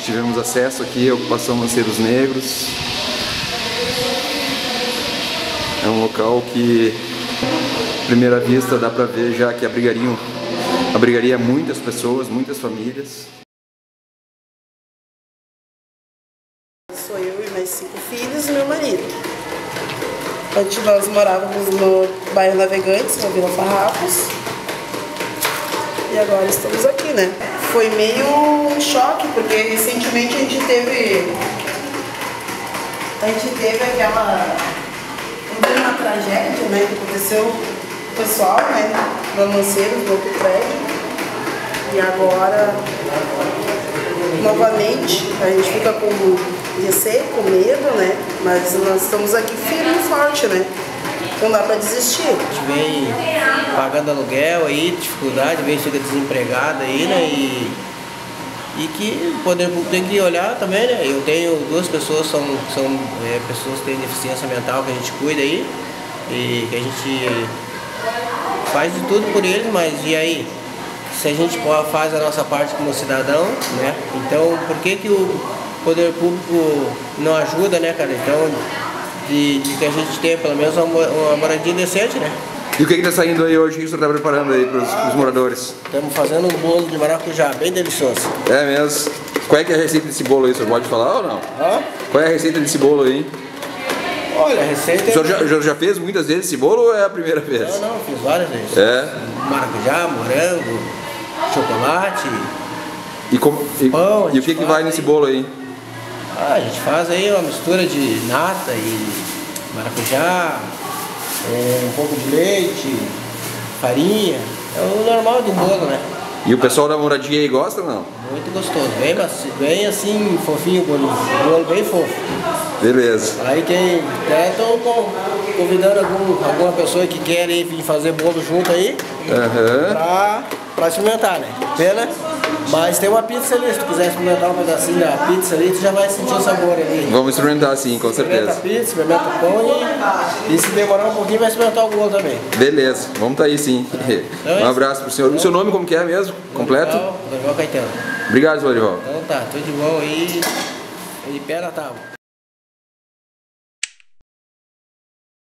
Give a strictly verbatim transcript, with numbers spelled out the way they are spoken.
tivemos acesso aqui à ocupação Lanceiros Negros. É um local que, à primeira vista, dá para ver já que abrigariam, abrigaria muitas pessoas, muitas famílias. Sou eu e mais cinco filhos e meu marido. Antes nós morávamos no bairro Navegantes, na Vila Farrapos. E agora estamos aqui, né? Foi meio um choque, porque recentemente a gente teve... A gente teve aquela... uma tragédia, né, que aconteceu com o pessoal, né, no Lanceiros, no outro prédio. E agora, novamente, a gente fica com receio, com medo, né, mas nós estamos aqui firme e forte, né, não dá pra desistir. A gente vem pagando aluguel aí, dificuldade, vem fica desempregado aí, né, e, e que o poder público tem que olhar também, né. Eu tenho duas pessoas, são, são é, pessoas que têm deficiência mental que a gente cuida aí, e que a gente faz de tudo por eles, mas e aí? Se a gente faz a nossa parte como cidadão, né? Então por que que o poder público não ajuda, né, cara? Então, de, de que a gente tenha pelo menos uma, uma moradia decente, né? E o que está saindo aí hoje? O que o senhor está preparando aí para os moradores? Estamos fazendo um bolo de maracujá, bem delicioso. É mesmo? Qual é, que é a receita desse bolo aí? O senhor pode falar ou não? Hã? Qual é a receita desse bolo aí? Olha, a receita... O senhor já, já, já fez muitas vezes esse bolo ou é a primeira vez? Não, não, fiz várias vezes. É? Maracujá, morango, chocolate, e, com, e, pão. E o que, que vai nesse bolo aí? Ah, a gente faz aí uma mistura de nata e maracujá, é, um pouco de leite, farinha. É o normal do bolo, né? E o pessoal da moradia aí gosta ou não? Muito gostoso, bem, bem assim, fofinho o bolo, bolo bem fofo. Beleza. Aí quem até estou convidando algum, alguma pessoa que quer ir vir fazer bolo junto aí, uhum. pra, pra experimentar, né? Pena, mas tem uma pizza ali, se tu quiser experimentar um pedacinho da pizza ali, tu já vai sentir o sabor ali. Vamos experimentar sim, com certeza. Experimenta a pizza, experimenta o pão e, e se demorar um pouquinho vai experimentar o bolo também. Beleza, vamos tá aí sim. Então, um abraço pro senhor. O seu nome como que é mesmo? Completo? Dorival Caetano. Obrigado, Dorival. Então tá, tudo de bom aí e pé na tábua.